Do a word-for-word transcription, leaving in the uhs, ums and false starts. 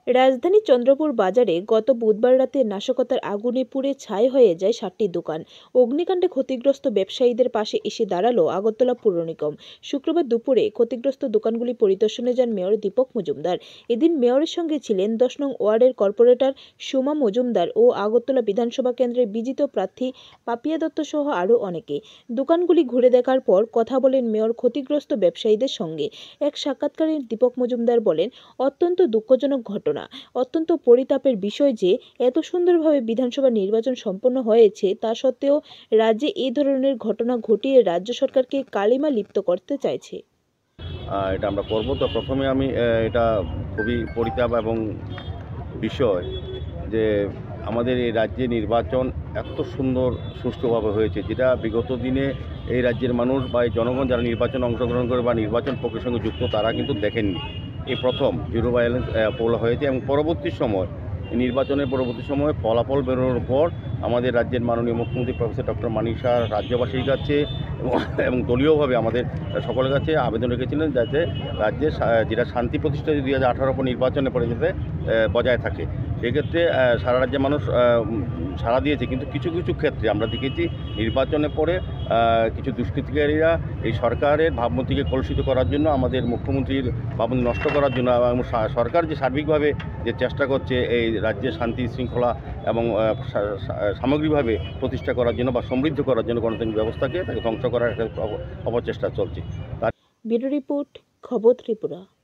রাজধানী চন্দ্রপুর বাজারে গত বুধবার রাতে নাশকতার আগুনে পুড়ে ছাই হয়ে যায় সাতটি দোকান। অগ্নিকাণ্ডে ক্ষতিগ্রস্ত ব্যবসায়ীদের পাশে এসে দাঁড়ালো আগরতলা পৌর নিগম। শুক্রবার দুপুরে ক্ষতিগ্রস্ত দোকানগুলি পরিদর্শনে যান মেয়র দীপক মজুমদার। এদিন মেয়রের সঙ্গে ছিলেন দশ নং ওয়ার্ডের কর্পোরেটর সুমা মজুমদার ও আগরতলা বিধানসভা কেন্দ্রের বিজিত প্রার্থী পাপিয়া দত্ত সহ আরও অনেকে। দোকানগুলি ঘুরে দেখার পর কথা বলেন মেয়র ক্ষতিগ্রস্ত ব্যবসায়ীদের সঙ্গে। এক সাক্ষাৎকারে দীপক মজুমদার বলেন, অত্যন্ত দুঃখজনক ঘটনা, অত্যন্ত পরিতাপের বিষয় যে এত সুন্দরভাবে বিধানসভা নির্বাচন সম্পন্ন হয়েছে তা সত্ত্বেও রাজ্যে এই ধরনের ঘটনা ঘটিয়ে রাজ্য সরকারকে কালিমা লিপ্ত করতে চাইছে। এটা আমরা করব। তো প্রথমে আমি এটা খুবই পরিতাপ এবং বিষয় যে আমাদের এই রাজ্যে নির্বাচন এত সুন্দর সুষ্ঠুভাবে হয়েছে, যেটা বিগত দিনে এই রাজ্যের মানুষ বা এই জনগণ যারা নির্বাচনে অংশগ্রহণ করে বা নির্বাচন প্রক্রিয়ার সঙ্গে যুক্ত তারা কিন্তু দেখেননি। এই প্রথম জিরো ভায়োলেন্স পোল হয়েছে এবং পরবর্তী সময় নির্বাচনের পরবর্তী সময়ে ফলাফল বেরোনোর পর আমাদের রাজ্যের মাননীয় মুখ্যমন্ত্রী প্রফেসর ডক্টর মানিক সাহা রাজ্যবাসীর কাছে এবং দলীয়ভাবে আমাদের সকলের কাছে আবেদন রেখেছিলেন যাতে রাজ্যে যেটা শান্তি প্রতিষ্ঠা দুই হাজার আঠারো পর নির্বাচনে পরে যাতে বজায় থাকে। সেক্ষেত্রে সারা রাজ্যের মানুষ সাড়া দিয়েছে, কিন্তু কিছু কিছু ক্ষেত্রে আমরা দেখেছি নির্বাচনের পরে কিছু দুষ্কৃতিকারীরা এই সরকারের ভাবমূর্তিকে কলুষিত করার জন্য, আমাদের মুখ্যমন্ত্রীর ভাবমূর্তি নষ্ট করার জন্য এবং সরকার যে সার্বিকভাবে যে চেষ্টা করছে এই রাজ্যে শান্তি শৃঙ্খলা এবং সামগ্রিকভাবে প্রতিষ্ঠা করার জন্য বা সমৃদ্ধ করার জন্য গণতান্ত্রিক ব্যবস্থাকে তাকে ধ্বংস করার একটা অপচেষ্টা চলছে। ব্যুরো রিপোর্ট, খবর ত্রিপুরা।